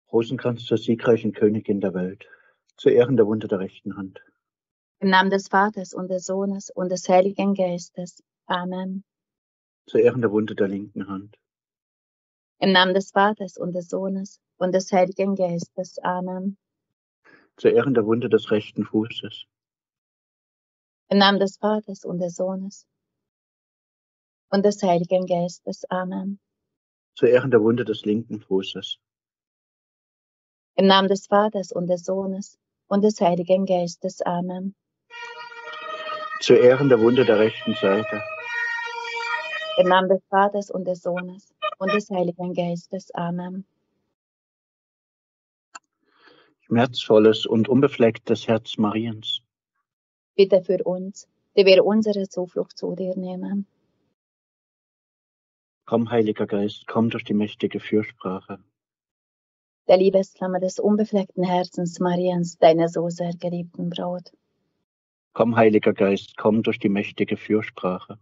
Rosenkranz zur siegreichen Königin der Welt, zu Ehren der Wunde der rechten Hand. Im Namen des Vaters und des Sohnes und des Heiligen Geistes. Amen. Zu Ehren der Wunde der linken Hand. Im Namen des Vaters und des Sohnes und des Heiligen Geistes. Amen. Zu Ehren der Wunde des rechten Fußes. Im Namen des Vaters und des Sohnes und des Heiligen Geistes. Amen. Zu Ehren der Wunde des linken Fußes. Im Namen des Vaters und des Sohnes und des Heiligen Geistes. Amen. Zu Ehren der Wunde der rechten Seite. Im Namen des Vaters und des Sohnes und des Heiligen Geistes. Amen. Schmerzvolles und unbeflecktes Herz Mariens. Bitte für uns, die wir unsere Zuflucht zu dir nehmen. Komm, Heiliger Geist, komm durch die mächtige Fürsprache. Der Liebesflamme des unbefleckten Herzens Mariens, deiner so sehr geliebten Braut. Komm, Heiliger Geist, komm durch die mächtige Fürsprache.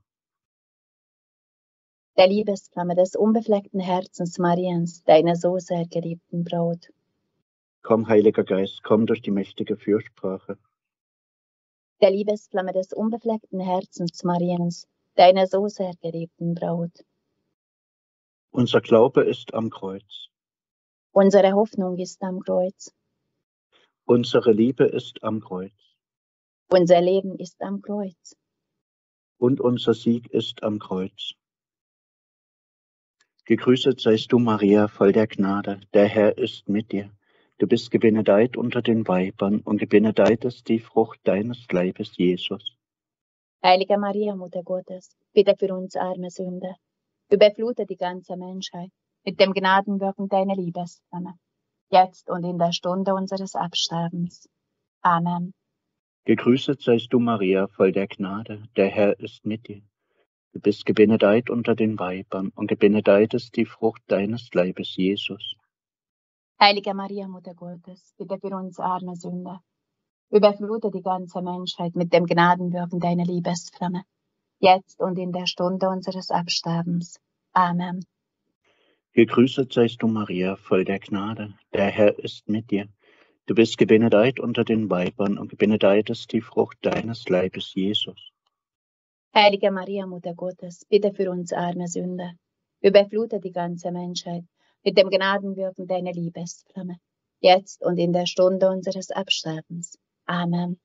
Der Liebesflamme des unbefleckten Herzens Mariens, deiner so sehr geliebten Braut. Komm, Heiliger Geist, komm durch die mächtige Fürsprache. Der Liebesflamme des unbefleckten Herzens Mariens, deiner so sehr geliebten Braut. Unser Glaube ist am Kreuz. Unsere Hoffnung ist am Kreuz. Unsere Liebe ist am Kreuz. Unser Leben ist am Kreuz. Und unser Sieg ist am Kreuz. Gegrüßet seist du, Maria, voll der Gnade, der Herr ist mit dir. Du bist gebenedeit unter den Weibern und gebenedeit ist die Frucht deines Leibes, Jesus. Heilige Maria, Mutter Gottes, bitte für uns arme Sünder, überflute die ganze Menschheit mit dem Gnadenwirken deiner Liebesflamme, jetzt und in der Stunde unseres Absterbens. Amen. Gegrüßet seist du, Maria, voll der Gnade, der Herr ist mit dir. Du bist gebenedeit unter den Weibern und gebenedeit ist die Frucht deines Leibes, Jesus. Heilige Maria, Mutter Gottes, bitte für uns arme Sünder, überflute die ganze Menschheit mit dem Gnadenwirken deiner Liebesflamme, jetzt und in der Stunde unseres Absterbens. Amen. Gegrüßet seist du, Maria, voll der Gnade, der Herr ist mit dir. Du bist gebenedeit unter den Weibern und gebenedeit ist die Frucht deines Leibes, Jesus. Heilige Maria, Mutter Gottes, bitte für uns arme Sünder, überflute die ganze Menschheit mit dem Gnadenwirken deiner Liebesflamme, jetzt und in der Stunde unseres Absterbens. Amen.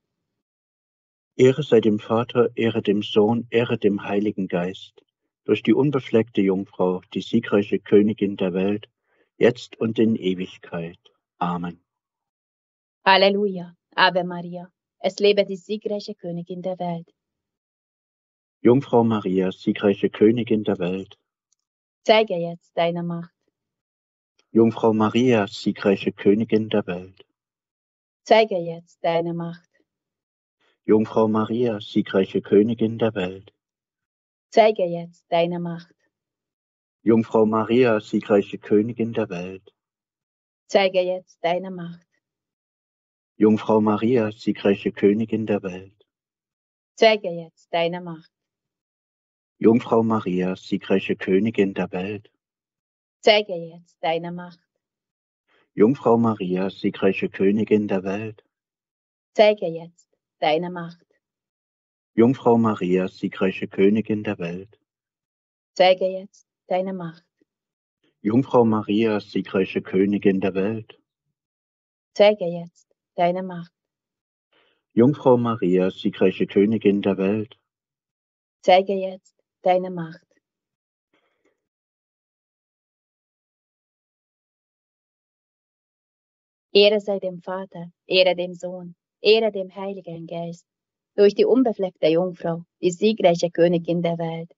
Ehre sei dem Vater, Ehre dem Sohn, Ehre dem Heiligen Geist, durch die unbefleckte Jungfrau, die siegreiche Königin der Welt, jetzt und in Ewigkeit. Amen. Halleluja, Ave Maria, es lebe die siegreiche Königin der Welt. Jungfrau Maria, siegreiche Königin der Welt. Zeige jetzt deine Macht. Jungfrau Maria, siegreiche Königin der Welt. Zeige jetzt deine Macht. Jungfrau Maria, siegreiche Königin der Welt. Zeige jetzt deine Macht. Jungfrau Maria, siegreiche Königin der Welt. Zeige jetzt deine Macht. Jungfrau Maria, siegreiche Königin der Welt. Zeige jetzt deine Macht. Jungfrau Maria, siegreiche Königin der Welt. Zeige jetzt deine Macht. Jungfrau Maria, siegreiche Königin der Welt. Zeige jetzt deine Macht. Jungfrau Maria, siegreiche Königin der Welt. Zeige jetzt deine Macht. Jungfrau Maria, siegreiche Königin der Welt. Zeige jetzt deine Macht. Jungfrau Maria, siegreiche Königin der Welt. Zeige jetzt deine Macht. Ehre sei dem Vater, Ehre dem Sohn, Ehre dem Heiligen Geist, durch die unbefleckte Jungfrau, die siegreiche Königin der Welt.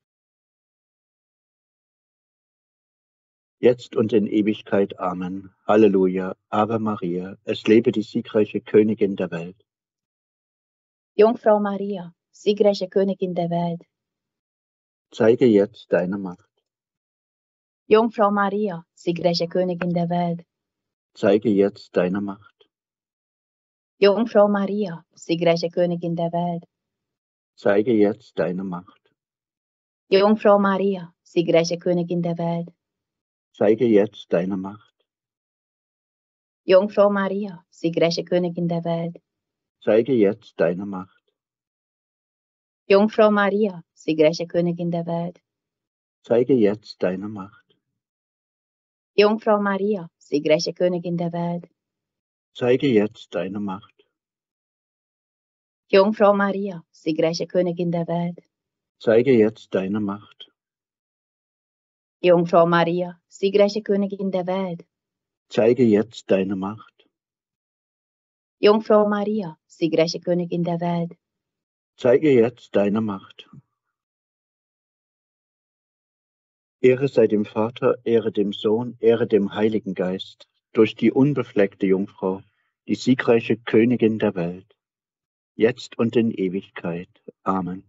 Jetzt und in Ewigkeit. Amen. Halleluja. Ave Maria, es lebe die siegreiche Königin der Welt. Jungfrau Maria, siegreiche Königin der Welt. Zeige jetzt deine Macht. Jungfrau Maria, siegreiche Königin der Welt. Zeige jetzt deine Macht. Jungfrau Maria, siegreiche Königin der Welt. Zeige jetzt deine Macht. Jungfrau Maria, siegreiche Königin der Welt. Zeige jetzt deine Macht. Jungfrau Maria, siegreiche Königin der Welt. Zeige jetzt deine Macht. Jungfrau Maria, siegreiche Königin der Welt. Zeige jetzt deine Macht. Jungfrau Maria, siegreiche Königin der Welt. Zeige jetzt deine Macht. Jungfrau Maria, siegreiche Königin der Welt. Zeige jetzt deine Macht. Jungfrau Maria, siegreiche Königin der Welt. Zeige jetzt deine Macht. Jungfrau Maria, siegreiche Königin der Welt. Zeige jetzt deine Macht. Ehre sei dem Vater, Ehre dem Sohn, Ehre dem Heiligen Geist, durch die unbefleckte Jungfrau, die siegreiche Königin der Welt, jetzt und in Ewigkeit. Amen.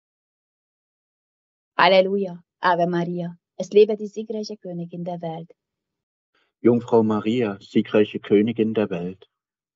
Halleluja, Ave Maria, es lebe die siegreiche Königin der Welt. Jungfrau Maria, siegreiche Königin der Welt.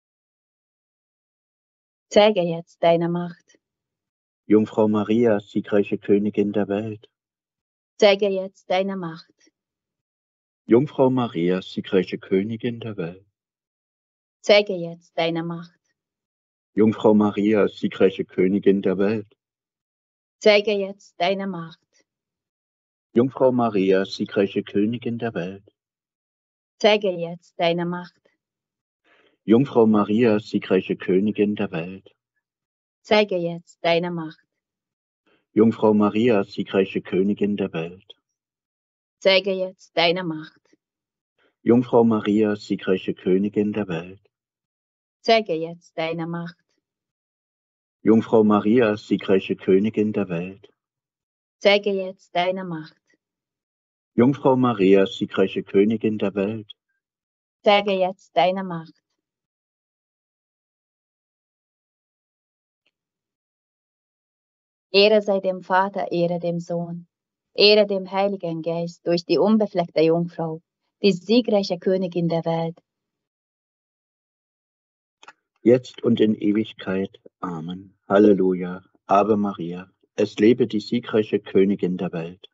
Zeige jetzt deine Macht. Jungfrau Maria, siegreiche Königin der Welt. Zeige jetzt deine Macht. Jungfrau Maria, siegreiche Königin der Welt. Zeige jetzt deine Macht. Jungfrau Maria, siegreiche Königin der Welt. Zeige jetzt deine Macht. Jungfrau Maria, siegreiche Königin der Welt. Zeige jetzt deine Macht. Jungfrau Maria, siegreiche Königin der Welt. Zeige jetzt deine Macht. Jungfrau Maria, siegreiche Königin der Welt. Zeige jetzt deine Macht. Jungfrau Maria, siegreiche Königin der Welt. Zeige jetzt deine Macht. Jungfrau Maria, siegreiche Königin der Welt. Zeige jetzt deine Macht. Jungfrau Maria, siegreiche Königin der Welt. Zeige jetzt deine Macht. Ehre sei dem Vater, Ehre dem Sohn, Ehre dem Heiligen Geist durch die unbefleckte Jungfrau, die siegreiche Königin der Welt. Jetzt und in Ewigkeit. Amen. Halleluja. Ave Maria. Es lebe die siegreiche Königin der Welt.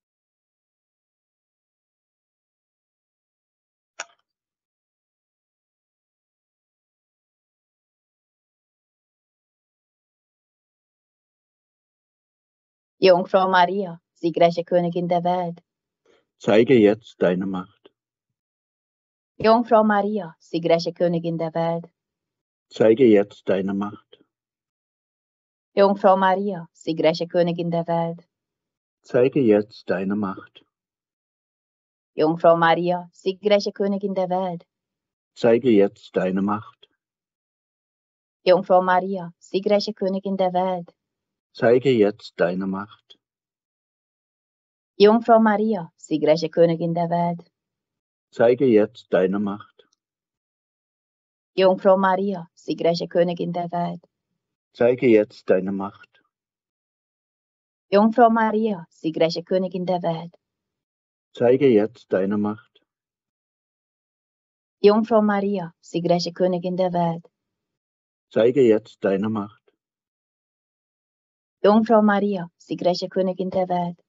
Jungfrau Maria, siegreiche Königin der Welt. Zeige jetzt deine Macht. Jungfrau Maria, siegreiche Königin der Welt. Zeige jetzt deine Macht. Jungfrau Maria, siegreiche Königin der Welt. Zeige jetzt deine Macht. Jungfrau Maria, siegreiche Königin der Welt. Zeige jetzt deine Macht. Jungfrau Maria, siegreiche Königin der Welt. Zeige jetzt deine Macht. Jungfrau Maria, siegreiche Königin der Welt. Zeige jetzt deine Macht. Jungfrau Maria, siegreiche Königin der Welt. Zeige jetzt deine Macht. Jungfrau Maria, siegreiche Königin der Welt. Zeige jetzt deine Macht. Jungfrau Maria, siegreiche Königin der Welt. Zeige jetzt deine Macht. Jungfrau Maria, siegreiche Königin der Welt.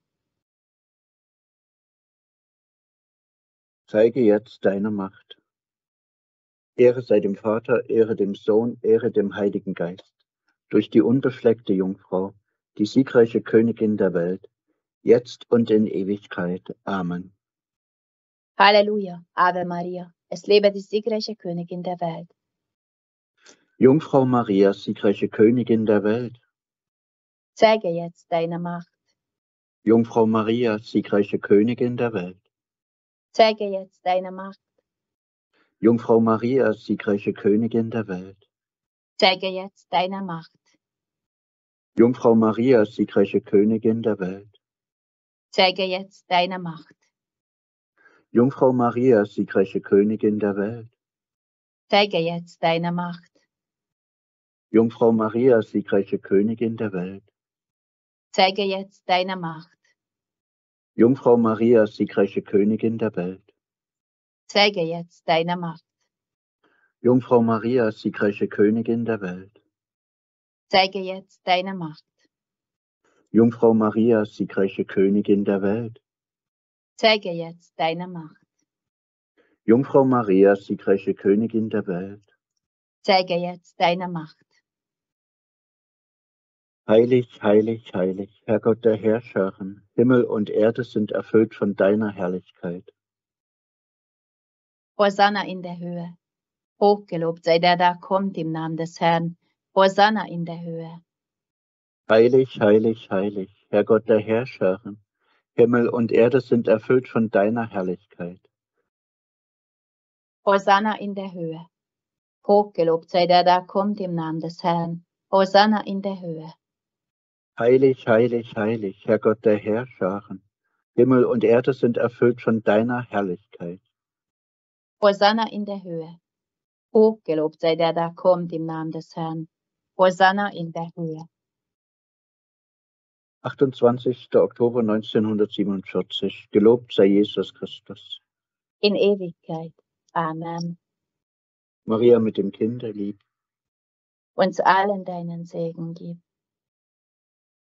Zeige jetzt deine Macht. Ehre sei dem Vater, Ehre dem Sohn, Ehre dem Heiligen Geist, durch die unbefleckte Jungfrau, die siegreiche Königin der Welt, jetzt und in Ewigkeit. Amen. Halleluja, Ave Maria, es lebe die siegreiche Königin der Welt. Jungfrau Maria, siegreiche Königin der Welt. Zeige jetzt deine Macht. Jungfrau Maria, siegreiche Königin der Welt. Zeige jetzt deine Macht. Jungfrau Maria, siegreiche Königin der Welt. Zeige jetzt deine Macht. Jungfrau Maria, siegreiche Königin der Welt. Zeige jetzt deine Macht. Jungfrau Maria, siegreiche Königin der Welt. Zeige jetzt deine Macht. Jungfrau Maria, siegreiche Königin der Welt. Zeige jetzt deine Macht. Jungfrau Maria, siegreiche Königin der Welt. Zeige jetzt deine Macht. Jungfrau Maria, siegreiche Königin der Welt. Zeige jetzt deine Macht. Jungfrau Maria, siegreiche Königin der Welt. Zeige jetzt deine Macht. Jungfrau Maria, siegreiche Königin der Welt, zeige jetzt deine Macht. heilig, heilig, heilig, Herrgott der Herrscharen, Himmel und Erde sind erfüllt von deiner Herrlichkeit. Hosanna in der Höhe. Hochgelobt sei der da kommt im Namen des Herrn. Hosanna in der Höhe. Heilig, heilig, heilig, Herrgott der Herrscharen, Himmel und Erde sind erfüllt von deiner Herrlichkeit. Hosanna in der Höhe. Hochgelobt sei der da kommt im Namen des Herrn. Hosanna in der Höhe. Heilig, heilig, heilig, Herrgott der Herrscharen, Himmel und Erde sind erfüllt von deiner Herrlichkeit. Hosanna in der Höhe. Hochgelobt sei der da kommt im Namen des Herrn. Hosanna in der Höhe. 28. Oktober 1947. Gelobt sei Jesus Christus. In Ewigkeit. Amen. Maria mit dem Kinde lieb. Uns allen deinen Segen gib.